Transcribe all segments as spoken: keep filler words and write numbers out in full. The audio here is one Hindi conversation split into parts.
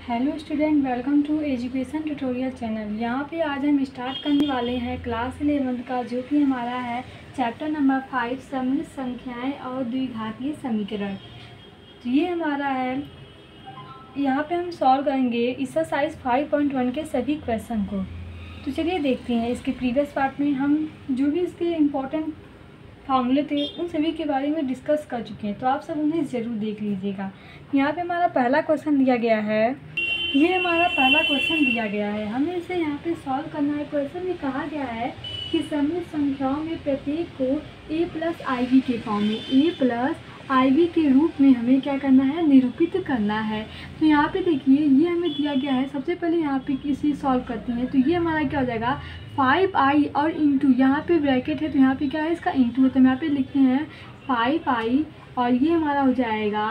Hello student, welcome to education tutorial channel. यहाँ पे आज हम स्टार्ट करने वाले हैं क्लास इलेवंथ का, जो कि हमारा है चैप्टर नंबर फाइव सम्मिलित संख्याएं और द्विघातीय समीकरण। तो ये हमारा है, यहाँ पे हम सॉल्व करेंगे एक्सरसाइज फाइव पॉइंट वन के सभी क्वेश्चन को। तो चलिए देखते हैं। इसके प्रीवियस पार्ट में हम जो भी इसके इम्पोर्टेंट फार्मूले थे उन सभी के बारे में डिस्कस कर चुके हैं, तो आप सब उन्हें ज़रूर देख लीजिएगा। यहाँ पे हमारा पहला क्वेश्चन दिया गया है, ये हमारा पहला क्वेश्चन दिया गया है, हमें इसे यहाँ पे सॉल्व करना है। क्वेश्चन में कहा गया है कि सम्मिलित संख्याओं में प्रत्येक को a प्लस आई वी के फॉर्म में a प्लस आई वी के रूप में हमें क्या करना है, निरूपित करना है। तो यहाँ पे देखिए ये हमें दिया गया है। सबसे पहले यहाँ पे इसे सॉल्व करते हैं, तो ये हमारा क्या हो जाएगा फाइव आई और इंटू, यहाँ पे ब्रैकेट है तो यहाँ पे क्या है, इसका इंटू है, तो यहाँ पे लिखते हैं फाइव आई और ये हमारा हो जाएगा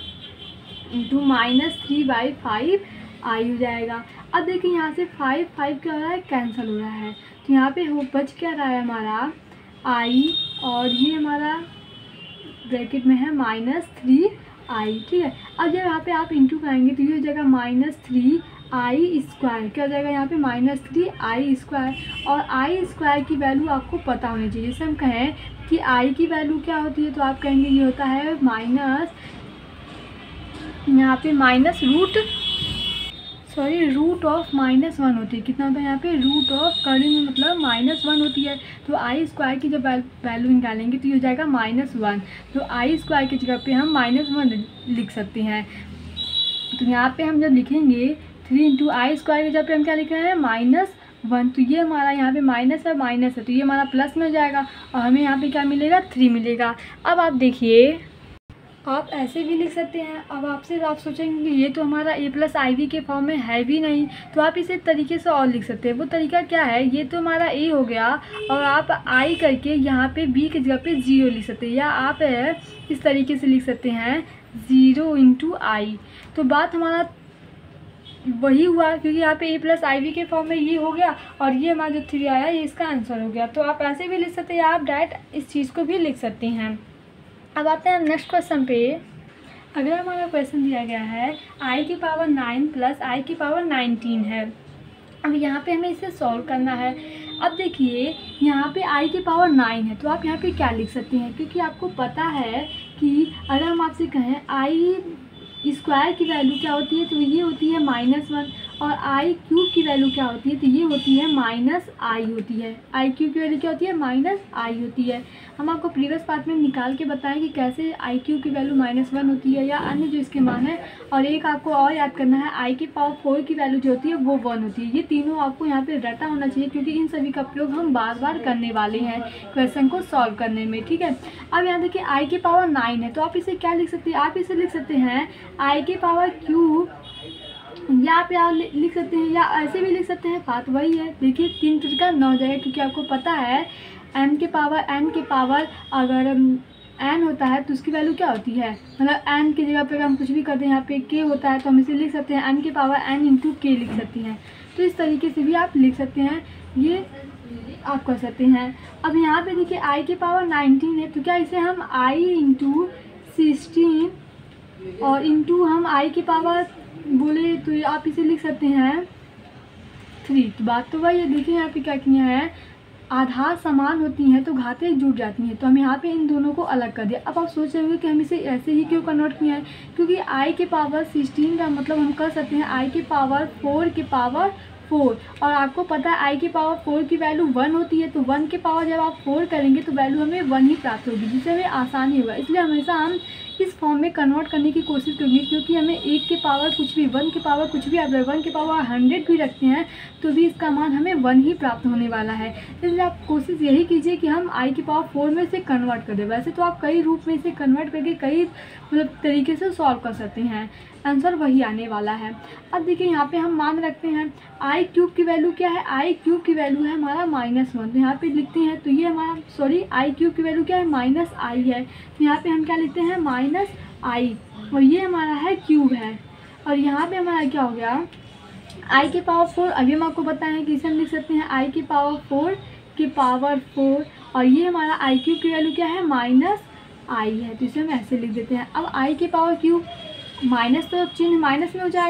into minus three by five i हो जाएगा। अब देखिए यहाँ से फाइव फाइव क्या हो रहा है, कैंसिल हो रहा है, तो यहाँ पे हो बच क्या रहा है हमारा आई और ये हमारा ब्रैकेट में है माइनस थ्री आई। ठीक है, अब जब यहाँ पे आप इंटू करेंगे तो ये हो जाएगा माइनस थ्री आई स्क्वायर, क्या हो जाएगा यहाँ पे माइनस थ्री आई स्क्वायर। और आई स्क्वायर की वैल्यू आपको पता होनी चाहिए। जैसे हम कहें कि आई की वैल्यू क्या होती है, तो आप कहेंगे ये होता है माइनस, यहाँ पे minus root sorry root of minus one होती है। कितना होता है यहाँ पे, रूट ऑफ करने में मतलब माइनस वन होती है। तो आई स्क्वायर की जब वैल्यू निकालेंगे तो ये हो जाएगा माइनस वन, तो आई स्क्वायर की जगह पे हम माइनस वन लिख सकते हैं। तो यहाँ पे हम जब लिखेंगे थ्री इंटू आई स्क्वायर की जगह पे हम क्या लिख रहे हैं, माइनस वन, तो ये हमारा यहाँ पे माइनस है माइनस है, तो ये हमारा प्लस में हो जाएगा और हमें यहाँ पे क्या मिलेगा, थ्री मिलेगा। अब आप देखिए, आप ऐसे भी लिख सकते हैं। अब आपसे आप सोचेंगे कि ये तो हमारा a प्लस आई वी के फॉर्म में है भी नहीं, तो आप इसे तरीके से और लिख सकते हैं। वो तरीका क्या है, ये तो हमारा a हो गया और आप i करके यहाँ पे b की जगह पे जीरो लिख सकते हैं, या आप इस तरीके से लिख सकते हैं ज़ीरो इंटू आई। तो बात हमारा वही हुआ, क्योंकि यहाँ पे a प्लस आई वी के फॉर्म में ये हो गया और ये हमारा जो थ्री आया ये इसका आंसर हो गया। तो आप ऐसे भी लिख सकते हैं, आप डायरेक्ट इस चीज़ को भी लिख सकते हैं। अब आते हैं नेक्स्ट क्वेश्चन पे। अगला हमारा क्वेश्चन दिया गया है i की पावर नाइन प्लस आई की पावर नाइनटीन है। अब यहाँ पे हमें इसे सॉल्व करना है। अब देखिए यहाँ पे i की पावर नाइन है, तो आप यहाँ पे क्या लिख सकते हैं, क्योंकि आपको पता है कि अगर हम आपसे कहें i स्क्वायर की वैल्यू क्या होती है, तो ये होती है माइनस वन, और आई क्यूब की वैल्यू क्या होती है, तो ये होती है माइनस आई होती है। आई क्यूब की वैल्यू क्या होती है, माइनस आई होती है। हम आपको प्रीवियस पार्ट में निकाल के बताएं कि कैसे आई क्यूब की वैल्यू माइनस वन होती है या अन्य जो इसके मान है। और एक आपको और याद करना है, आई की पावर फोर की वैल्यू जो होती है वो वन होती है। ये तीनों आपको यहाँ पे रटा होना चाहिए, क्योंकि इन सभी का प्रयोग हम बार बार करने वाले हैं क्वेश्चन को सॉल्व करने में। ठीक है, अब यहाँ देखिए आई की पावर नाइन है, तो आप इसे क्या लिख सकते हैं, आप इसे लिख सकते हैं आई की पावर क्यूब, या आप यहाँ लिख सकते हैं, या ऐसे भी लिख सकते हैं। बात वही है, देखिए तीन तरीका नौ हो जाएगा, क्योंकि आपको पता है एन के पावर एन के पावर अगर एन होता है तो उसकी वैल्यू क्या होती है, मतलब एन की जगह पे हम कुछ भी करते हैं, यहाँ पे के होता है तो हम इसे लिख सकते हैं एन के पावर एन इंटू के लिख सकते हैं। तो इस तरीके से भी आप लिख सकते हैं, ये आप कर सकते हैं। अब यहाँ पे देखिए आई की पावर नाइनटीन है, तो क्या इसे हम आई इंटू सिक्सटीन और इंटू हम आई की पावर बोले तो आप इसे लिख सकते हैं थ्री। तो बात तो वही है, देखिए यहाँ पे क्या किया है, आधार समान होती हैं तो घातें जुड़ जाती हैं, तो हम यहाँ पे इन दोनों को अलग कर दिया। अब आप सोच रहे होंगे कि हम इसे ऐसे ही क्यों कन्वर्ट किया है, क्योंकि आई के पावर सिक्सटीन का मतलब हम कर सकते हैं आई के पावर फोर के पावर फोर, और आपको पता है आई की पावर फोर की वैल्यू वन होती है, तो वन के पावर जब आप फोर करेंगे तो वैल्यू हमें वन ही प्राप्त होगी, जिससे हमें आसानी होगा। इसलिए हमेशा हम इस फॉर्म में कन्वर्ट करने की कोशिश करेंगे, क्योंकि हमें एक के पावर कुछ भी, वन के पावर कुछ भी, अगर वन के पावर हंड्रेड भी रखते हैं तो भी इसका मान हमें वन ही प्राप्त होने वाला है। इसलिए आप कोशिश यही कीजिए कि हम आई की पावर फोर में से कन्वर्ट कर दें। वैसे तो आप कई रूप में इसे कन्वर्ट करके कई मतलब तरीके से सॉल्व कर सकते हैं, आंसर वही आने वाला है। अब देखिए यहाँ पे हम मान रखते हैं आई क्यूब की वैल्यू क्या है, आई क्यूब की वैल्यू है हमारा माइनस वन, तो यहाँ पे लिखते हैं, तो ये हमारा सॉरी आई क्यूब की वैल्यू क्या है, माइनस आई है, तो यहाँ पे हम क्या लिखते हैं माइनस आई, और ये हमारा है क्यूब है। और यहाँ पे हमारा क्या हो गया, आई के पावर फोर, अभी हम आपको बताएं कि इसे हम लिख सकते हैं आई के पावर फोर के पावर फोर, और ये हमारा आई क्यूब की वैल्यू क्या है, माइनस आई है, तो इसे हम ऐसे लिख देते हैं। अब आई के पावर क्यूब, माइनस तो चिन्ह माइनस में हो जाएगा,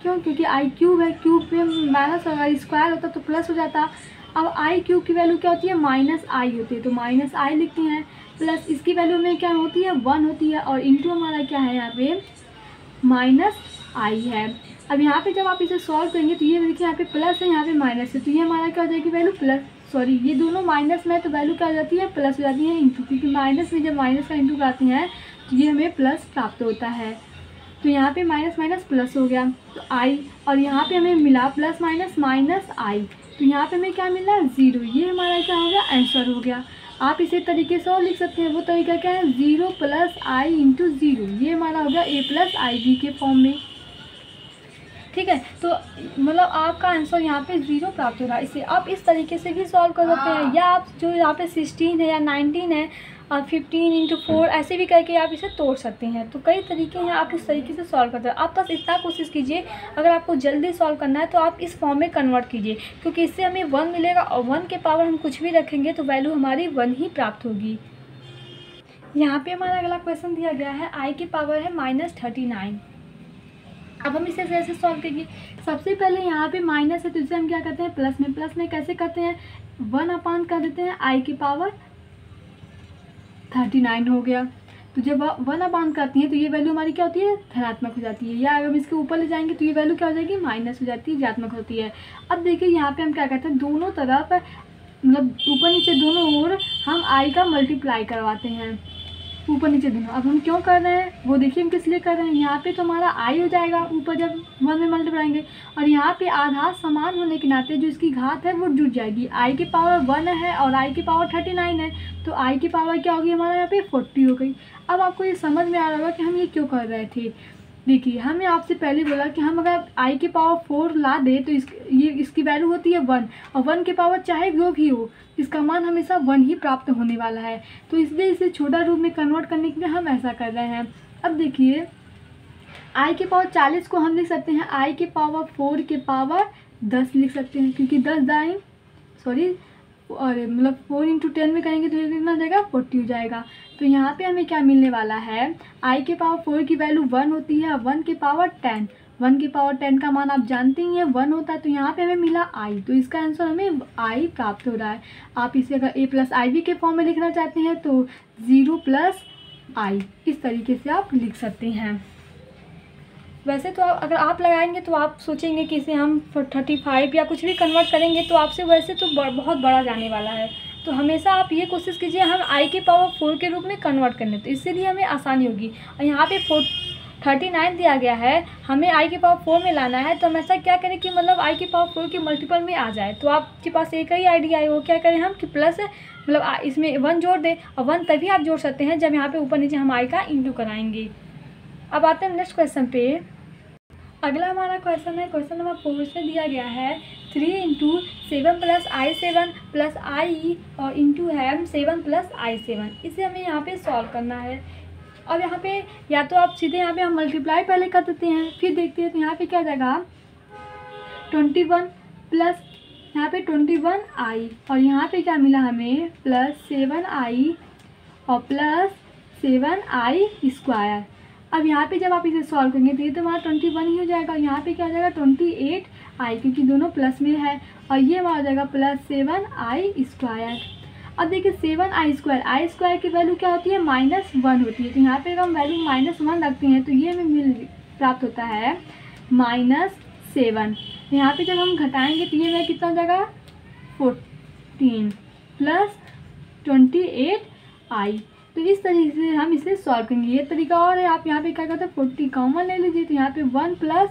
क्यों? क्योंकि आई क्यूब है, क्यूब पे माइनस अगर स्क्वायर होता तो प्लस हो जाता। अब आई क्यूब की वैल्यू क्या होती है? माइनस आई होती है, तो माइनस आई लिखते हैं, प्लस इसकी वैल्यू में क्या होती है? वन होती है, और इंटू हमारा क्या है यहाँ पे? माइनस आई है। अब यहाँ पे जब आप इसे सॉल्व करेंगे तो ये देखिए यहाँ पे प्लस है, यहाँ पे माइनस है, तो ये हमारा क्या हो जाएगी वैल्यू? प्लस, सॉरी ये दोनों माइनस में है तो वैल्यू क्या हो जाती है? प्लस हो जाती है इंटू, क्योंकि माइनस में जब माइनस का इंटू करते हैं तो ये हमें प्लस प्राप्त होता है। तो यहाँ पे माइनस माइनस प्लस हो गया, तो आई, और यहाँ पे हमें मिला प्लस माइनस माइनस आई, तो यहाँ पे हमें क्या मिला? ज़ीरो। ये हमारा क्या हो गया? आंसर हो गया। आप इसे तरीके से और लिख सकते हैं, वो तरीका क्या है? ज़ीरो प्लस आई इंटू ज़ीरो, ये हमारा हो गया ए प्लस आई बी के फॉर्म में। ठीक है, तो मतलब आपका आंसर यहाँ पे ज़ीरो प्राप्त हो रहा है। इसे आप इस तरीके से भी सॉल्व कर सकते हैं, या आप जो यहाँ पे सिक्सटीन है या नाइनटीन है और फिफ्टीन इंटू फोर ऐसे भी करके आप इसे तोड़ सकते हैं। तो कई तरीके हैं, आप इस तरीके से सॉल्व करते हैं। आप बस इतना कोशिश कीजिए, अगर आपको जल्दी सॉल्व करना है तो आप इस फॉर्म में कन्वर्ट कीजिए, क्योंकि इससे हमें वन मिलेगा, और वन के पावर हम कुछ भी रखेंगे तो वैल्यू हमारी वन ही प्राप्त होगी। यहाँ पे हमारा अगला क्वेश्चन दिया गया है, आई की पावर है माइनस थर्टी नाइन। अब हम इसे कैसे सॉल्व करेंगे? सबसे पहले यहाँ पे माइनस है तो इसे हम क्या करते हैं? प्लस में। प्लस में कैसे करते हैं? वन अपान कर देते हैं आई की पावर थर्टी नाइन हो गया। तो जब वन अपान करती है तो ये वैल्यू हमारी क्या होती है? धनात्मक हो जाती है, या अगर हम इसके ऊपर ले जाएंगे तो ये वैल्यू क्या हो जाएगी? माइनस हो जाती है, ऋणात्मक होती है। अब देखिए यहाँ पे हम क्या करते हैं? दोनों तरफ मतलब ऊपर नीचे दोनों ओर हम आई का मल्टीप्लाई करवाते हैं, ऊपर नीचे दोनों। अब हम क्यों कर रहे हैं वो देखिए, हम किस लिए कर रहे हैं। यहाँ पे तो हमारा आई हो जाएगा ऊपर जब वन में मल्टीप्लाएंगे, और यहाँ पे आधार समान होने के नाते जो इसकी घात है वो जुड़ जाएगी। आई की पावर वन है और आई की पावर थर्टी नाइन है, तो आई की पावर क्या होगी हमारा? यहाँ पे फोर्टी हो गई। अब आपको ये समझ में आ रहा होगा कि हम ये क्यों कर रहे थे। देखिए हमने आपसे पहले बोला कि हम अगर आई की पावर फोर ला दे तो इस ये इसकी वैल्यू होती है वन, और वन की पावर चाहे जो भी हो इसका मान हमेशा वन ही प्राप्त होने वाला है। तो इसलिए इसे छोटा रूप में कन्वर्ट करने के लिए हम ऐसा कर रहे हैं। अब देखिए आई की पावर चालीस को हम लिख सकते हैं आई की पावर फोर के पावर दस लिख सकते हैं, क्योंकि दस दाएँ सॉरी और मतलब फोर इंटू टेन में करेंगे तो ये कितना हो जाएगा? फोर्टी हो जाएगा। तो यहाँ पे हमें क्या मिलने वाला है? आई के पावर फोर की वैल्यू वन होती है, वन के पावर टेन, वन की पावर टेन का मान आप जानते ही हैं वन होता है, तो यहाँ पे हमें मिला आई, तो इसका आंसर हमें आई प्राप्त हो रहा है। आप इसे अगर ए प्लस आई बी के फॉर्म में लिखना चाहते हैं तो ज़ीरो प्लस आई, इस तरीके से आप लिख सकते हैं। वैसे तो आप अगर आप लगाएंगे तो आप सोचेंगे कि इसे हम थर्टी फाइव या कुछ भी कन्वर्ट करेंगे तो आपसे वैसे तो बहुत बड़ा जाने वाला है। तो हमेशा आप ये कोशिश कीजिए हम आई के पावर फोर के रूप में कन्वर्ट करने, तो इसीलिए हमें आसानी होगी। और यहाँ पे फोर थर्टी नाइन दिया गया है, हमें आई के पावर फोर में लाना है, तो हम ऐसा क्या करें कि मतलब आई के पावर फोर के मल्टीपल में आ जाए। तो आपके पास एक ही आइडिया है, वो क्या करें हम कि प्लस मतलब इसमें वन जोड़ दें, और वन तभी आप जोड़ सकते हैं जब यहाँ पे ऊपर नीचे हम आई का इंटू कराएंगे। अब आते हैं नेक्स्ट क्वेश्चन पे। अगला हमारा क्वेश्चन है, क्वेश्चन नंबर फोर से दिया गया है three into seven plus i seven plus i और इंटू है सेवन प्लस आई सेवन। इसे हमें यहाँ पे सॉल्व करना है। अब यहाँ पे या तो आप सीधे यहाँ पे हम मल्टीप्लाई पहले कर देते हैं, फिर देखते हैं तो यहाँ पे क्या जाएगा ट्वेंटी वन प्लस यहाँ पे ट्वेंटी वन आई, और यहाँ पे क्या मिला हमें? प्लस सेवन आई और प्लस सेवन आई स्क्वायर। अब यहाँ पे जब आप इसे सॉल्व करेंगे तो ये तो हमारा ट्वेंटी वन ही हो जाएगा, यहाँ पे क्या हो जाएगा ट्वेंटी एट आई, क्योंकि दोनों प्लस में है, और ये हमारा हो जाएगा प्लस सेवन आई स्क्वायर। अब देखिए seven i square, I square की वैल्यू क्या होती है? माइनस वन होती है, तो यहाँ पे अगर हम वैल्यू माइनस वन रखते हैं तो ये हमें मिल प्राप्त होता है माइनस सेवन। यहाँ पे जब हम घटाएंगे तो ये हमें कितना हो जाएगा? Fourteen plus twenty eight i. तो इस तरीके से हम इसे सॉल्व करेंगे। ये तरीका और है, आप यहाँ पे क्या करते हैं फोर्टी कॉमन ले लीजिए, तो यहाँ पे वन प्लस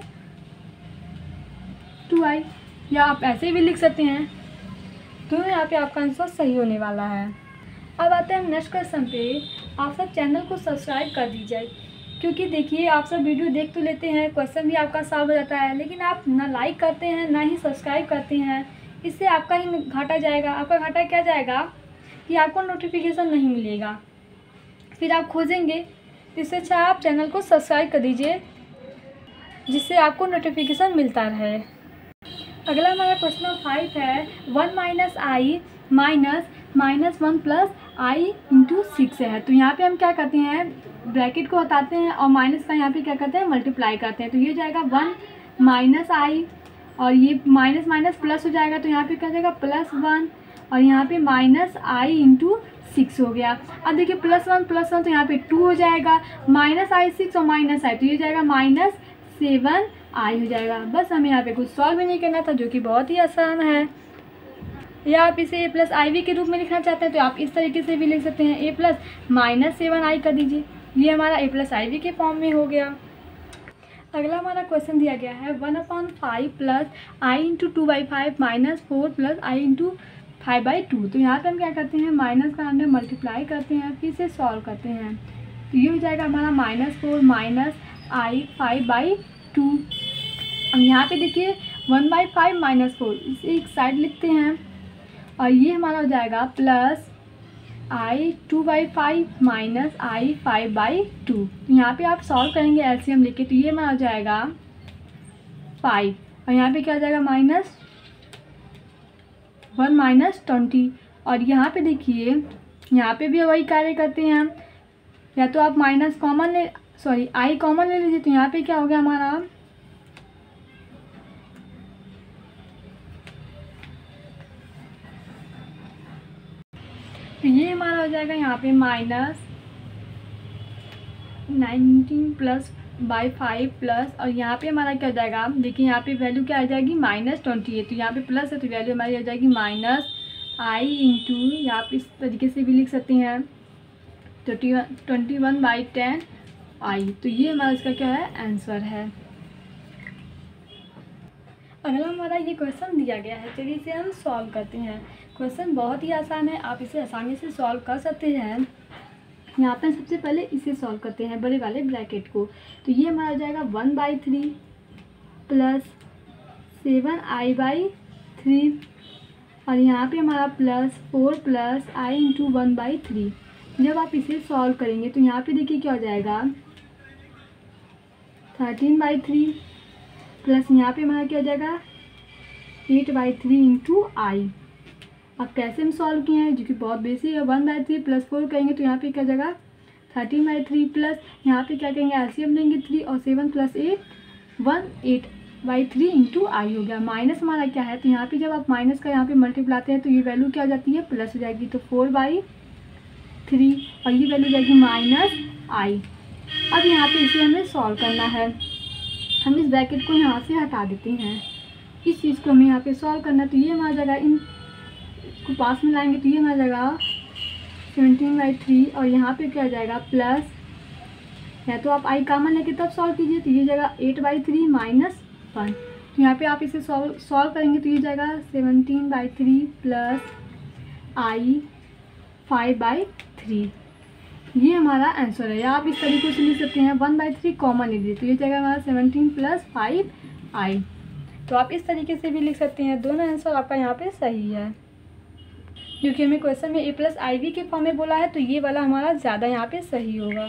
टू आई, या आप ऐसे भी लिख सकते हैं, तो यहाँ पे आपका आंसर सही होने वाला है। अब आते हैं हम नेक्स्ट क्वेश्चन पे। आप सब चैनल को सब्सक्राइब कर दीजिए, क्योंकि देखिए आप सब वीडियो देख तो लेते हैं, क्वेश्चन भी आपका सॉल्व हो जाता है, लेकिन आप ना लाइक करते हैं ना ही सब्सक्राइब करते हैं। इससे आपका ही घाटा जाएगा। आपका घाटा क्या जाएगा कि आपको नोटिफिकेशन नहीं मिलेगा, फिर आप खोजेंगे। इससे अच्छा आप चैनल को सब्सक्राइब कर दीजिए, जिससे आपको नोटिफिकेशन मिलता रहे। अगला हमारा क्वेश्चन नंबर फाइव है one minus i minus minus one plus I into six है। तो यहाँ पे हम क्या करते हैं? ब्रैकेट को हटाते हैं और माइनस का यहाँ पे क्या करते हैं? मल्टीप्लाई करते हैं, तो ये जाएगा वन माइनस आई, और ये माइनस माइनस प्लस हो जाएगा तो यहाँ पे क्या हो जाएगा प्लस वन, और यहाँ पे माइनस आई इंटू सिक्स हो गया। अब देखिए प्लस वन प्लस वन तो यहाँ पे टू हो जाएगा, माइनस आई सिक्स और माइनस आई तो ये हो जाएगा माइनस सेवन आई हो जाएगा। बस हमें यहाँ पे कुछ सॉल्व भी नहीं करना था, जो कि बहुत ही आसान है। या आप इसे ए प्लस आई वी के रूप में लिखना चाहते हैं तो आप इस तरीके से भी लिख सकते हैं, ए प्लस माइनस सेवन आई कर दीजिए, ये हमारा ए प्लस आई वी के फॉर्म में हो गया। अगला हमारा क्वेश्चन दिया गया है one upon five plus I into two by five minus four plus I into five by two. तो यहाँ पे हम क्या करते हैं, माइनस का हमने मल्टीप्लाई करते हैं, फिर से सॉल्व करते हैं, तो ये हो जाएगा हमारा minus four minus i five by two. अब यहाँ पे देखिए one by five minus four, इसे एक साइड लिखते हैं, और ये हमारा हो जाएगा plus i two by five minus i five by two. तो यहाँ पे आप सॉल्व करेंगे एलसीएम लेके, तो ये हमारा हो जाएगा फाइव, और यहाँ पे क्या हो जाएगा माइनस वन माइनस ट्वेंटी। और यहाँ पे देखिए यहाँ पे भी वही कार्य करते हैं, या तो आप माइनस कॉमन ले सॉरी आई कॉमन ले लीजिए, तो यहाँ पे क्या हो गया हमारा तो ये हमारा हो जाएगा यहाँ पे minus nineteen plus by five plus, और यहाँ पे हमारा क्या हो जाएगा, देखिए यहाँ पे वैल्यू क्या आ जाएगी माइनस ट्वेंटी है, तो यहाँ पे प्लस है तो वैल्यू हमारी हो जाएगी माइनस आई इंटू, यहाँ पे इस तरीके से भी लिख सकते हैं twenty one twenty one by ten i. तो ये हमारा इसका क्या है आंसर है। अगला हमारा ये क्वेश्चन दिया गया है, चलिए इसे हम सॉल्व करते हैं। क्वेश्चन बहुत ही आसान है, आप इसे आसानी से सॉल्व कर सकते हैं। यहाँ पर सबसे पहले इसे सॉल्व करते हैं बड़े वाले ब्रैकेट को, तो ये हमारा हो जाएगा one by three plus seven I by three, और यहाँ पे हमारा plus four plus I into one by three. जब आप इसे सॉल्व करेंगे तो यहाँ पे देखिए क्या हो जाएगा थर्टीन बाई थ्री प्लस यहाँ पे हमारा क्या हो जाएगा eight by three into I. अब कैसे हम सॉल्व किए हैं, जो कि बहुत बेसिक है, one by three plus four करेंगे तो यहाँ पे क्या हो जाएगा थर्टीन बाई थ्री प्लस यहाँ पे क्या करेंगे एलसीएम लेंगे थ्री और seven plus eight one eight by three into I हो गया। माइनस हमारा क्या है, तो यहाँ पे जब आप माइनस का यहाँ पे मल्टीप्लाते हैं तो ये वैल्यू क्या हो जाती है प्लस हो जाएगी, तो फोर बाई थ्री और ये वैल्यू जाएगी माइनस आई। अब यहाँ पे इसे हमें सॉल्व करना है, हम इस ब्रैकेट को यहाँ से हटा देते हैं, इस चीज़ को हमें यहाँ पे सॉल्व करना है। तो ये हमारा जगह इन को पास में लाएंगे तो ये हमारा जगह सेवनटीन बाई थ्री और यहाँ पे क्या हो जाएगा प्लस, या तो आप आई कॉमन लेके तब सॉल्व कीजिए, तो ये जगह eight by three minus one. तो यहाँ पे आप इसे सॉल्व सॉल्व करेंगे तो ये जाएगा seventeen by three plus I five by three, ये हमारा आंसर है। या आप इस तरीके से लिख सकते हैं वन बाई थ्री कॉमन ले लीजिए, तो ये जाएगा हमारा सेवनटीन प्लस फाइव आई। तो आप इस तरीके से भी लिख सकते हैं, दोनों आंसर आपका यहाँ पे सही है। क्योंकि हमें क्वेश्चन में ए प्लस आई वी के फॉर्म में बोला है, तो ये वाला हमारा ज़्यादा यहाँ पे सही होगा।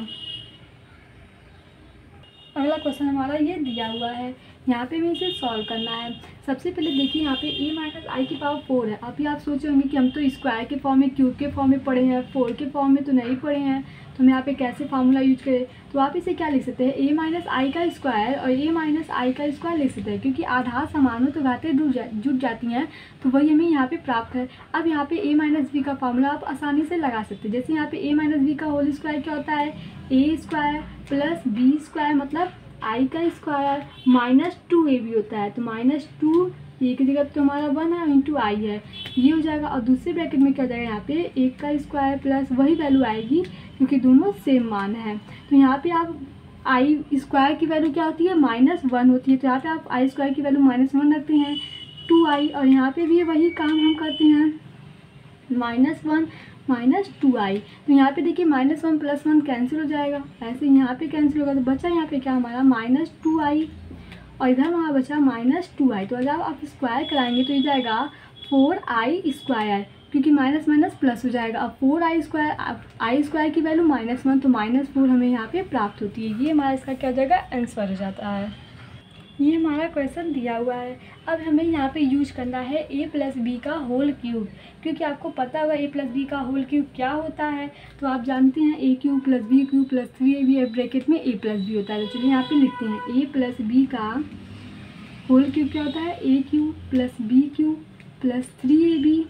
अगला क्वेश्चन हमारा ये दिया हुआ है, यहाँ पे हमें इसे सॉल्व करना है। सबसे पहले देखिए यहाँ पे a माइनस आई की पावर फोर है। अभी आप सोच रहे होंगे कि हम तो स्क्वायर के फॉर्म में क्यूब के फॉर्म में पढ़े हैं, फोर के फॉर्म में तो नहीं पढ़े हैं, तो हम यहाँ पे कैसे फार्मूला यूज करें। तो आप इसे क्या लिख सकते हैं, a माइनस आई का स्क्वायर और a माइनस आई का स्क्वायर लिख सकते हैं, क्योंकि आधार समान हो तो घातें जुड़ जा जुट जाती हैं, तो वही हमें यहाँ पे प्राप्त है। अब यहाँ पे a माइनस बी का फार्मूला आप आसानी से लगा सकते हैं। जैसे यहाँ पे a माइनस बी का होल स्क्वायर क्या होता है, A square plus B square मतलब आई का square minus two A B होता है, तो माइनस टू ए की जगह तो हमारा वन है इंटू आई है, ये हो जाएगा। और दूसरे ब्रैकेट में क्या हो जाएगा, यहाँ पे एक का स्क्वायर प्लस वही वैल्यू आएगी क्योंकि दोनों सेम मान है। तो यहाँ पे आप आई स्क्वायर की वैल्यू क्या होती है माइनस वन होती है, तो यहाँ पे आप आई स्क्वायर की वैल्यू माइनस वन रखते हैं टू आई, और यहाँ पे भी वही काम हम करते हैं minus one minus two I. तो यहाँ पे देखिए minus one plus one cancel हो जाएगा, ऐसे यहाँ पे कैंसिल होगा, तो बचा यहाँ पे क्या हमारा माइनस टू आई और इधर हमारा बचा माइनस टू आई। तो जब आप स्क्वायर कराएंगे तो ये जाएगा फोर आई स्क्वायर, क्योंकि माइनस माइनस प्लस हो जाएगा। अब four I square I square की वैल्यू माइनस वन, तो माइनस फोर हमें यहाँ पे प्राप्त होती है। ये हमारा इसका क्या हो जाएगा आंसर हो जाता है। ये हमारा क्वेश्चन दिया हुआ है। अब हमें यहाँ पे यूज करना है ए प्लस बी का होल क्यूब, क्योंकि आपको पता होगा ए प्लस बी का होल क्यूब क्या होता है। तो आप जानते हैं A cube plus B cube plus three A B bracket में ए प्लस बी होता है। तो चलिए यहाँ पे लिखते हैं ए प्लस बी का होल क्यूब क्या होता है, A cube plus B cube plus three A B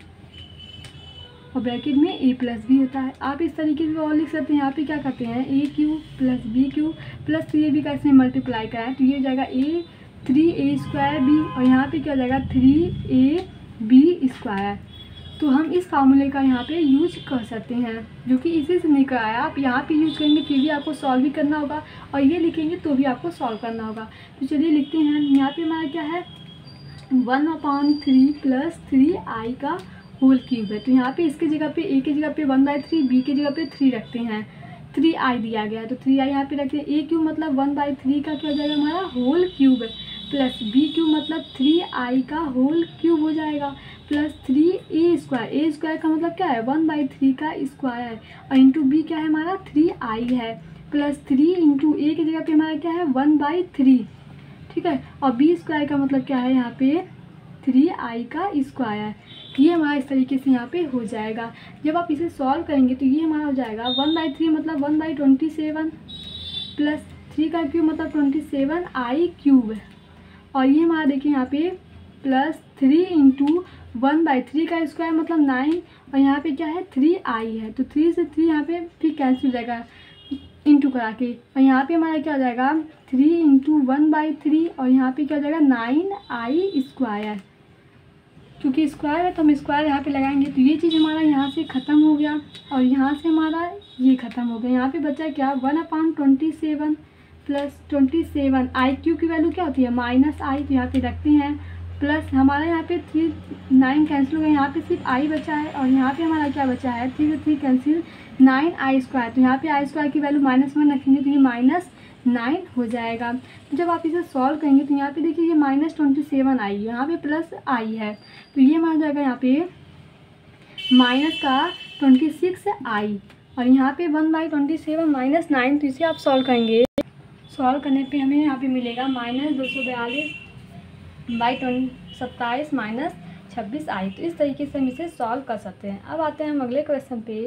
और ब्रैकेट में ए प्लस बी होता है। आप इस तरीके से और लिख सकते हैं। यहाँ पे क्या करते हैं, A cube plus B cube plus three A B का इसमें मल्टीप्लाई कराएं तो ये हो जाएगा A three A square B और यहाँ पे क्या हो जाएगा थ्री ए बी स्क्वायर। तो हम इस फार्मूले का यहाँ पे यूज कर सकते हैं, जो कि इसी से निकल आया। आप यहाँ पे यूज करेंगे फिर भी आपको सॉल्व भी करना होगा और ये लिखेंगे तो भी आपको सॉल्व करना होगा। तो चलिए लिखते हैं। यहाँ पे हमारा क्या है, one upon three plus three I का होल क्यूब है। तो यहाँ पे इसके जगह पे ए की जगह पे वन बाई थ्री, बी की जगह पे थ्री रखते हैं, थ्री आई दिया गया है तो थ्री आई यहाँ पे रखते हैं। ए क्यूब मतलब वन बाई थ्री का क्या हो जाएगा हमारा होल क्यूब है, प्लस बी क्यूब मतलब थ्री आई का होल क्यूब हो जाएगा, plus three A square, A square का मतलब क्या है वन बाई थ्री का स्क्वायर और इंटू बी क्या है हमारा थ्री आई है, प्लस थ्री इंटू ए की जगह पे हमारा क्या है वन बाई थ्री, ठीक है। और बी स्क्वायर का मतलब क्या है यहाँ पे थ्री आई का स्क्वायर। ये हमारा इस तरीके से यहाँ पे हो जाएगा। जब आप इसे सॉल्व करेंगे तो ये हमारा हो जाएगा वन बाई थ्री मतलब one by twenty seven plus three का क्यूब मतलब ट्वेंटी सेवन आई क्यूब है और ये हमारा देखिए यहाँ पे plus three into one by three का स्क्वायर मतलब नाइन और यहाँ पे क्या है थ्री आई है तो थ्री से थ्री यहाँ पे फिर कैंसिल हो जाएगा इंटू करा के और यहाँ पे हमारा क्या हो जाएगा three into one by three और यहाँ पे क्या हो जाएगा नाइन आई स्क्वायर। क्योंकि स्क्वायर है तो हम स्क्वायर यहाँ पे लगाएंगे तो ये चीज़ हमारा यहाँ से ख़त्म हो गया और यहाँ से हमारा ये ख़त्म हो गया। यहाँ पे बचा क्या one upon twenty seven plus twenty seven I cube की वैल्यू क्या होती है माइनस आई तो यहाँ पे रखते हैं, प्लस हमारा यहाँ पे थ्री नाइन कैंसिल हो गया, यहाँ पे सिर्फ आई बचा है और यहाँ पे हमारा क्या बचा है थ्री से three cancel nine I square तो यहाँ पे आई स्क्वायर की वैल्यू माइनस वन रखेंगे तो ये माइनस नाइन हो जाएगा। तो जब आप इसे सॉल्व करेंगे तो यहाँ पे देखिए ये माइनस ट्वेंटी सेवन आई यहाँ पे प्लस आई है तो ये मान जाएगा यहाँ पे माइनस का ट्वेंटी सिक्स आई और यहाँ पे one by twenty seven minus nine तो इसे आप सॉल्व करेंगे। सॉल्व करने पे हमें यहाँ पे मिलेगा माइनस दो सौ बयालीस बाई ट्वेंटी सत्ताईस माइनस छब्बीस आई। तो इस तरीके से हम इसे सॉल्व कर सकते हैं। अब आते हैं हम अगले क्वेश्चन पे।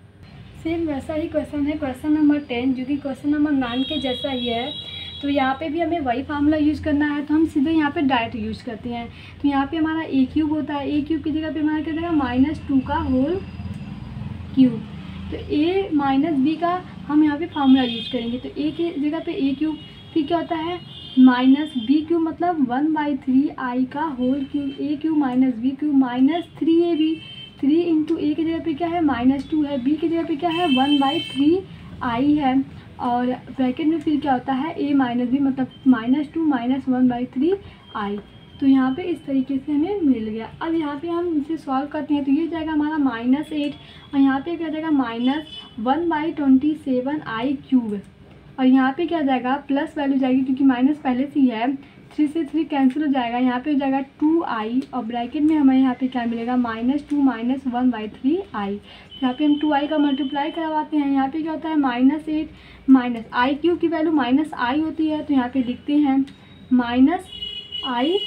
सेम वैसा ही क्वेश्चन है, क्वेश्चन नंबर टेन, जो कि क्वेश्चन नंबर नाइन के जैसा ही है। तो यहाँ पे भी हमें वही फार्मूला यूज करना है तो हम सीधे यहाँ पे डायरेक्ट यूज करते हैं। तो यहाँ पे हमारा ए क्यूब होता है, ए क्यूब की जगह पे हमारा क्या जाएगा माइनस टू का होल क्यूब। तो ए माइनस बी का हम यहाँ पे फार्मूला यूज करेंगे तो ए की जगह पे ए क्यूब, फिर क्या होता है माइनस बी क्यूब मतलब वन बाई थ्री आई का whole cube, A cube minus B cube minus three A B, three into A की जगह पे क्या है माइनस टू है, बी की जगह पे क्या है वन बाई थ्री आई है और ब्रैकेट में फिर क्या होता है ए माइनस बी मतलब minus two minus one by three I. तो यहाँ पे इस तरीके से हमें मिल गया। अब यहाँ पे हम इसे सॉल्व करते हैं तो ये जाएगा हमारा माइनस एट और यहाँ पे क्या जाएगा minus one by twenty seven I cube और यहाँ पे क्या जाएगा प्लस वैल्यू जाएगी क्योंकि माइनस पहले से ही है, थ्री से थ्री कैंसिल हो जाएगा, यहाँ पे हो जाएगा टू आई और ब्रैकेट में हमें यहाँ पे क्या मिलेगा minus two minus one by three I. यहाँ पे हम टू आई का मल्टीप्लाई करवाते हैं। यहाँ पे क्या होता है minus eight minus I cube की वैल्यू माइनस आई होती है तो यहाँ पे लिखते हैं माइनस आई,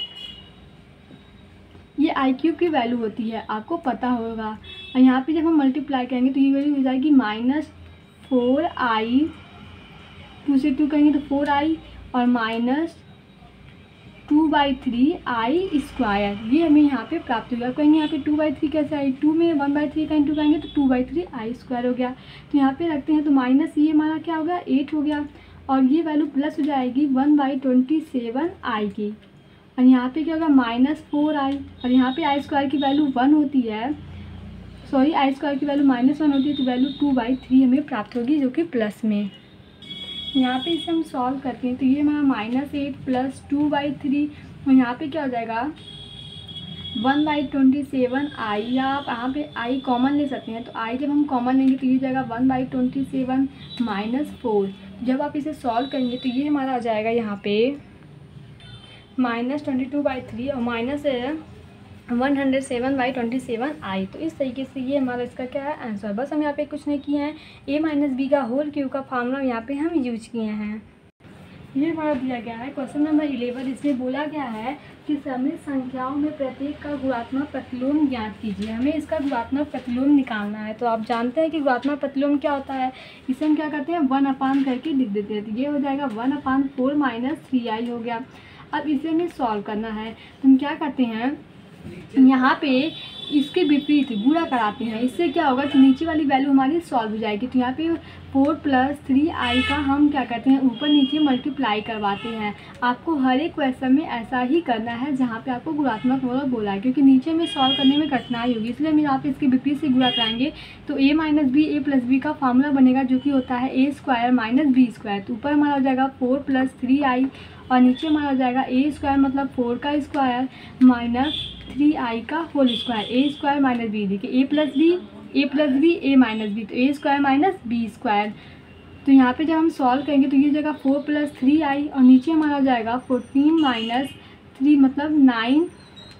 ये आई क्यूब की वैल्यू होती है आपको पता होगा। और यहाँ पे जब हम मल्टीप्लाई करेंगे तो ये वैल्यू हो जाएगी माइनस फोर आई, टू से टू करेंगे तो फोर आई और minus two by three I square, ये हमें यहाँ पे प्राप्त हो गया। कहेंगे यहाँ पे टू बाई थ्री कैसे आई, टू में वन बाई थ्री का इंटू करेंगे तो two by three I square हो गया। तो यहाँ पे रखते हैं तो माइनस ये हमारा क्या हो गया एट हो गया और ये वैल्यू प्लस हो जाएगी one by twenty seven I की और यहाँ पे क्या होगा माइनस फोर आई और यहाँ पे आई स्क्वायर की वैल्यू वन होती है, सॉरी आई स्क्वायर की वैल्यू माइनस वन होती है तो वैल्यू टू बाई थ्री हमें प्राप्त होगी जो कि प्लस में। यहाँ पे इसे हम सॉल्व करते हैं तो ये हमारा minus eight plus two by three और यहाँ पे क्या हो जाएगा one by twenty seven I, या आप यहाँ पे आई कॉमन ले सकते हैं तो आई जब हम कॉमन लेंगे तो ये जाएगा one by twenty seven minus four. जब आप इसे सॉल्व करेंगे तो ये हमारा आ जाएगा यहाँ पे minus twenty two by three और minus one hundred seven by twenty seven I. तो इस तरीके से ये हमारा इसका क्या है आंसर। बस हम यहाँ पे कुछ नहीं किए हैं, ए माइनस बी का होल क्यूब का फार्मूला यहाँ पे हम यूज किए हैं। ये हमारा दिया गया है क्वेश्चन नंबर इलेवन। इसमें बोला गया है कि सम्मिलित संख्याओं में प्रत्येक का गुणात्मक प्रतिलोम ज्ञात कीजिए। हमें इसका गुणात्मक प्रतिलोम निकालना है। तो आप जानते हैं कि गुणात्मक प्रतिलोम क्या होता है, इसे हम क्या करते हैं वन अपान करके लिख देते हैं। तो ये हो जाएगा one upon four minus three I हो गया। अब इसे हमें सॉल्व करना है, तो हम क्या करते हैं, यहाँ पे इसके विपरीत गुणा कराते हैं। इससे क्या होगा कि नीचे वाली वैल्यू हमारी सॉल्व हो जाएगी। तो यहाँ पे फोर प्लस थ्री आई का हम क्या करते हैं, ऊपर नीचे मल्टीप्लाई करवाते हैं। आपको हर एक क्वेश्चन में ऐसा ही करना है जहाँ पे आपको गुणात्मक मतलब बोला है, क्योंकि नीचे में सॉल्व करने में कठिनाई होगी, इसलिए हम यहाँ पे इसके विपरीत से गुणा कराएंगे। तो A minus B A plus B का फॉर्मूला बनेगा जो कि होता है A square minus B square. तो ऊपर हमारा हो जाएगा फोर प्लस थ्री आई और नीचे हमारा हो जाएगा ए स्क्वायर मतलब फोर का स्क्वायर माइनस थ्री आई का whole square. A square minus B, देखिए A plus B A plus B A minus B, तो A square minus B square. तो यहाँ पे जब हम सॉल्व करेंगे तो ये जगह फोर प्लस थ्री आई और नीचे हमारा हो जाएगा फोर्टीन माइनस थ्री मतलब नाइन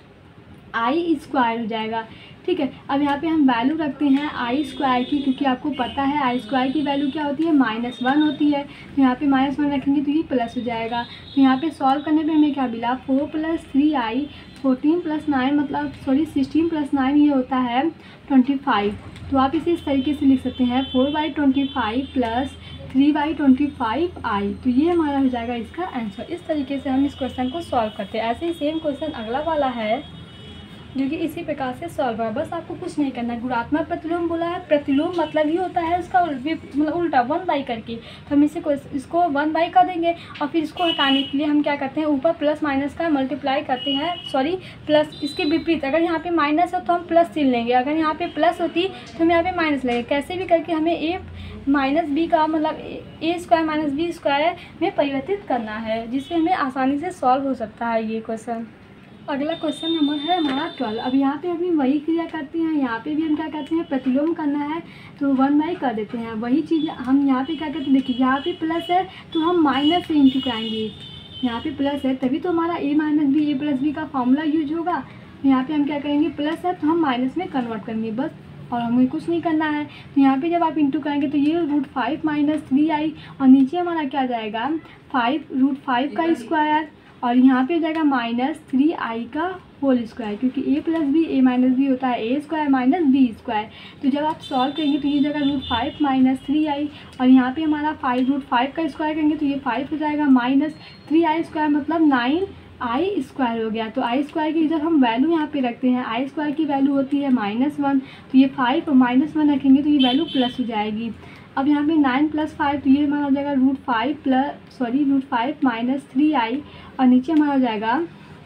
आई स्क्वायर हो जाएगा। ठीक है, अब यहाँ पे हम वैल्यू रखते हैं आई स्क्वायर की, क्योंकि आपको पता है आई स्क्वायर की वैल्यू क्या होती है, माइनस वन होती है। तो यहाँ पे माइनस वन रखेंगे तो ये प्लस हो जाएगा। तो यहाँ पे सॉल्व करने पे हमें क्या मिला, four plus three I fourteen plus nine मतलब सॉरी सिक्सटीन प्लस नाइन ये होता है ट्वेंटी फाइव। तो आप इसे इस तरीके से लिख सकते हैं four by twenty five plus three by twenty five I. तो ये हमारा हो जाएगा इसका आंसर। इस तरीके से हम इस क्वेश्चन को सॉल्व करते हैं। ऐसे ही सेम क्वेश्चन अगला वाला है जो कि इसी प्रकार से सॉल्व है। बस आपको कुछ नहीं करना है। गुणात्मक प्रतिलोम बोला है, प्रतिलोम मतलब ही होता है उसका मतलब उल्टा वन बाई करके। तो हम इसे इसको वन बाई कर देंगे और फिर इसको हटाने के लिए हम क्या करते हैं, ऊपर प्लस माइनस का मल्टीप्लाई करते हैं, सॉरी प्लस इसके विपरीत। अगर यहाँ पे माइनस हो तो हम प्लस चिन्ह लेंगे, अगर यहाँ पे प्लस होती तो हम यहाँ पे माइनस लेंगे। कैसे भी करके हमें ए माइनस बी का मतलब A square minus B square में परिवर्तित करना है, जिससे हमें आसानी से सॉल्व हो सकता है ये क्वेश्चन। अगला क्वेश्चन नंबर है हमारा ट्वेल्व। अब यहाँ पे अभी वही क्रिया करते हैं, यहाँ पे भी हम क्या करते हैं, प्रतिलोम करना है तो वन बाई कर देते हैं। वही चीज़ हम यहाँ पे क्या करते हैं, देखिए यहाँ पे प्लस है तो हम माइनस से इंटू कराएंगे। यहाँ पे प्लस है तभी तो हमारा A minus B A plus B का फॉर्मूला यूज होगा। यहाँ पे हम क्या करेंगे, प्लस है तो हम माइनस में कन्वर्ट करेंगे बस, और हमें कुछ नहीं करना है। तो यहाँ पे जब आप इंटू करेंगे तो ये root five minus three I और नीचे हमारा क्या जाएगा, फाइव रूट फाइव का स्क्वायर और यहाँ पे हो जाएगा माइनस थ्री आई का होल स्क्वायर, क्योंकि A plus B A minus B होता है A square minus B square. तो जब आप सॉल्व करेंगे तो ये जगह root five minus three I और यहाँ पे हमारा फाइव रूट फाइव का स्क्वायर करेंगे तो ये फाइव हो जाएगा माइनस थ्री आई स्क्वायर मतलब नाइन आई स्क्वायर हो गया। तो आई स्क्वायर की जब हम वैल्यू यहाँ पे रखते हैं, आई स्क्वायर की वैल्यू होती है माइनस वन, तो ये फाइव और माइनस वन रखेंगे तो ये वैल्यू प्लस हो जाएगी। अब यहाँ पे नाइन प्लस फाइव तो ये हमारा हो जाएगा root five plus sorry root five minus three I और नीचे हमारा हो जाएगा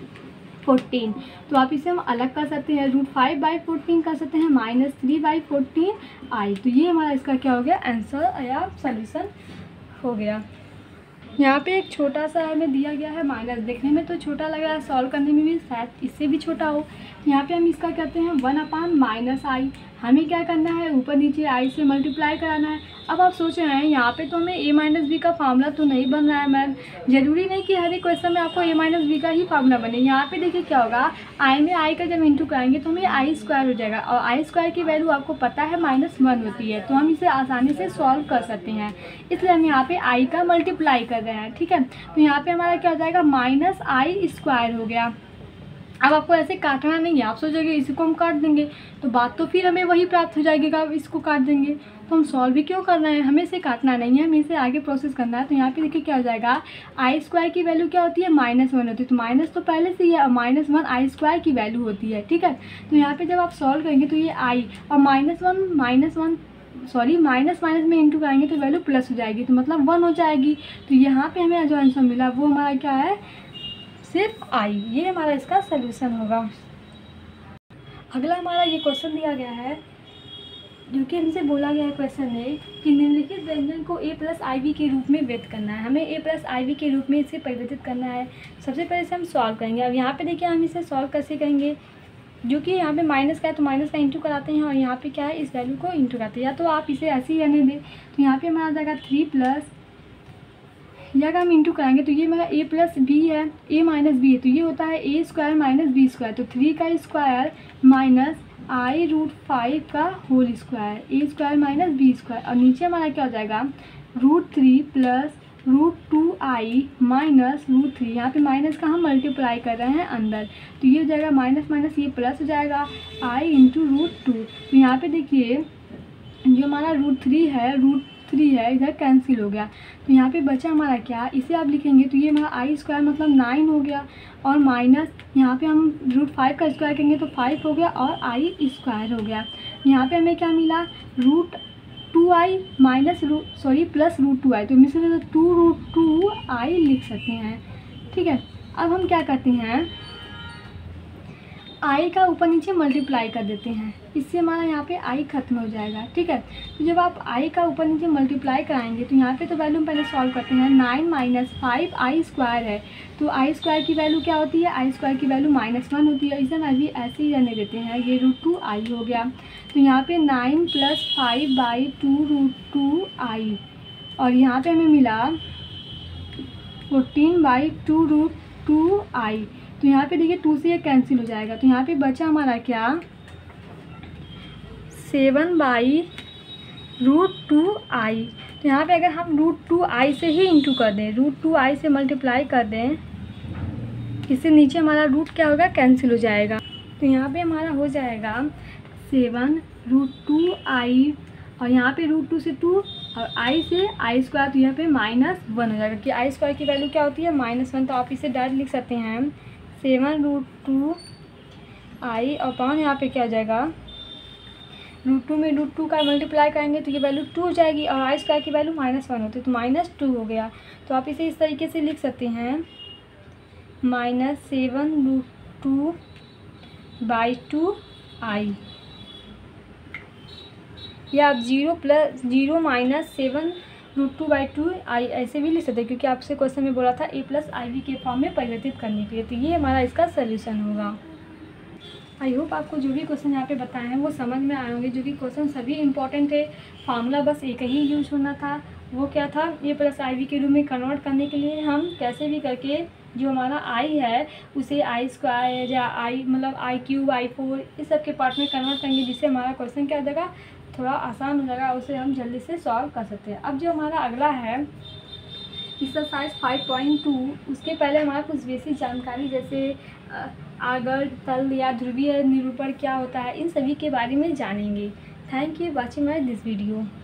फोर्टीन। तो आप इसे हम अलग कर सकते हैं, रूट फाइव बाई फोर्टीन कर सकते हैं minus three by fourteen I. तो ये हमारा इसका क्या हो गया, आंसर या सॉल्यूशन हो गया। यहाँ पे एक छोटा सा हमें दिया गया है माइनस, देखने में तो छोटा लग रहा है, सॉल्व करने में भी शायद इससे भी छोटा हो। यहाँ पे हम इसका कहते हैं वन अपान माइनस आई। हमें क्या करना है, ऊपर नीचे आई से मल्टीप्लाई कराना है। अब आप सोच रहे हैं यहाँ पे तो हमें ए माइनस बी का फार्मूला तो नहीं बन रहा है मैम। जरूरी नहीं कि हर एक क्वेश्चन में आपको ए माइनस बी का ही फार्मूला बने। यहाँ पे देखिए क्या होगा, आई में आई का जब इंटू कराएंगे तो हमें आई स्क्वायर हो जाएगा और आई स्क्वायर की वैल्यू आपको पता है माइनस वन होती है, तो हम इसे आसानी से सॉल्व कर सकते हैं। इसलिए हम यहाँ पे आई का मल्टीप्लाई कर रहे हैं, ठीक है। तो यहाँ पे हमारा क्या हो जाएगा, माइनस आई स्क्वायर हो गया। अब आपको ऐसे काटना नहीं है, आप सोचोगे इसी को हम काट देंगे तो बात तो फिर हमें वही प्राप्त हो जाएगी, आप इसको काट देंगे तो हम सॉल्व भी क्यों कर रहे हैं, हमें इसे काटना नहीं है, हमें इसे आगे प्रोसेस करना है। तो यहाँ पे देखिए क्या हो जाएगा, आई स्क्वायर की वैल्यू क्या होती है, माइनस वन होती है, तो माइनस तो पहले से ही है और माइनस वन आई स्क्वायर की वैल्यू होती है, ठीक है। तो यहाँ पे जब आप सॉल्व करेंगे तो ये आई और minus one minus one sorry minus minus में इंटू कराएंगे तो वैल्यू प्लस हो जाएगी, तो मतलब वन हो जाएगी। तो यहाँ पे हमें जो आंसर मिला वो हमारा क्या है, सिर्फ आई। ये हमारा इसका सलूशन होगा। अगला हमारा ये क्वेश्चन दिया गया है जो कि हमसे बोला गया है क्वेश्चन में कि निम्नलिखित व्यंजन को ए प्लस आई बी के रूप में व्यक्त करना है। हमें ए प्लस आई बी के रूप में इसे परिवर्तित करना है। सबसे पहले से हम सॉल्व करेंगे। अब यहाँ पे देखिए हम इसे सॉल्व कैसे करेंगे, जो कि यहाँ पे माइनस का है तो माइनस का इंटू कराते हैं और यहाँ पे क्या है, इस वैल्यू को इंटू कराते हैं, या तो आप इसे ऐसे ही रहने दें। तो यहाँ पे हमारा जाएगा थ्री प्लस, या अगर हम इंटू कराएंगे तो ये मेरा ए प्लस बी है, ए माइनस बी है, तो ये होता है A square minus B square. तो थ्री का square minus I root five का whole square, A square minus B square, और नीचे हमारा क्या हो जाएगा, root three plus root two I minus root three. यहाँ पे माइनस का हम मल्टीप्लाई कर रहे हैं अंदर, तो ये हो जाएगा माइनस माइनस ये प्लस हो जाएगा आई इंटू रूट टू। तो यहाँ पे देखिए जो हमारा रूट थ्री है, रूट थ्री है इधर कैंसिल हो गया, तो यहाँ पे बचा हमारा क्या, इसे आप लिखेंगे तो ये हमारा आई स्क्वायर मतलब नाइन हो गया, और माइनस यहाँ पे हम रूट फाइव का स्क्वायर करेंगे तो फाइव हो गया, और आई स्क्वायर हो गया। यहाँ पे हमें क्या मिला, root two I minus root sorry plus root two I, तो मिसल टू रूट टू आई लिख सकते हैं। ठीक है, अब हम क्या करते हैं, आई का ऊपर नीचे मल्टीप्लाई कर देते हैं, इससे हमारा यहाँ पे आई खत्म हो जाएगा। ठीक है, तो जब आप आई का ऊपर नीचे मल्टीप्लाई कराएंगे तो यहाँ पे तो वैल्यू पहले सॉल्व करते हैं, nine minus five I square है, तो आई स्क्वायर की वैल्यू क्या होती है, आई स्क्वायर की वैल्यू माइनस वन होती है, इसे हम अभी ऐसे ही रहने देते हैं, ये रूट टू आई हो गया। तो यहाँ पे nine plus five by two root two I, और यहाँ पे हमें मिला fourteen by two root two I, तो यहाँ पे देखिए टू से ये कैंसिल हो जाएगा, तो यहाँ पे बचा हमारा क्या, seven by root two I. तो यहाँ पे अगर हम रूट टू आई से ही इंटू कर दें, रूट टू आई से मल्टीप्लाई कर दें, इससे नीचे हमारा रूट क्या होगा, कैंसिल हो जाएगा, तो यहाँ पे हमारा हो जाएगा सेवन रूट टू आई, और यहाँ पे रूट टू से टू और आई से आई स्क्वायर, तो यहाँ पे माइनस वन हो जाएगा, कि आई स्क्वायर की वैल्यू क्या होती है, माइनस वन, तो आप इसे डायरेक्ट लिख सकते हैं सेवन रूट टू आई, और पान यहाँ पे क्या हो जाएगा, रूट टू में रूट टू का मल्टीप्लाई करेंगे तो ये वैल्यू टू हो जाएगी, और आई स्क्वायर की वैल्यू माइनस वन होती है, तो माइनस टू हो गया, तो आप इसे इस तरीके से लिख सकते हैं minus seven root two by two i, या आप zero plus zero minus seven root two by two i ऐसे भी लिख सकते हैं, क्योंकि आपसे क्वेश्चन में बोला था ए प्लस आई वी के फॉर्म में परिवर्तित करने के लिए, तो ये हमारा इसका सोल्यूशन होगा। आई होप आपको जो भी क्वेश्चन यहाँ पे बताए हैं वो समझ में आए होंगे, जो कि क्वेश्चन सभी इंपॉर्टेंट है, फार्मूला बस एक ही यूज होना था, वो क्या था, ए प्लस आई वी के रूप में कन्वर्ट करने के लिए हम कैसे भी करके जो हमारा आई है उसे आई स्क्वायर या आई मतलब आई क्यूब आई फोर इस सब के पार्ट में कन्वर्ट करेंगे, जिससे हमारा क्वेश्चन क्या हो जाएगा, थोड़ा आसान हो जाएगा, उसे हम जल्दी से सॉल्व कर सकते हैं। अब जो हमारा अगला है एक्सरसाइज फाइव पॉइंट टू, उसके पहले हमारा कुछ बेसिक जानकारी जैसे आगर तल या ध्रुवीय निरूपण क्या होता है, इन सभी के बारे में जानेंगे। Thank you watching my this video.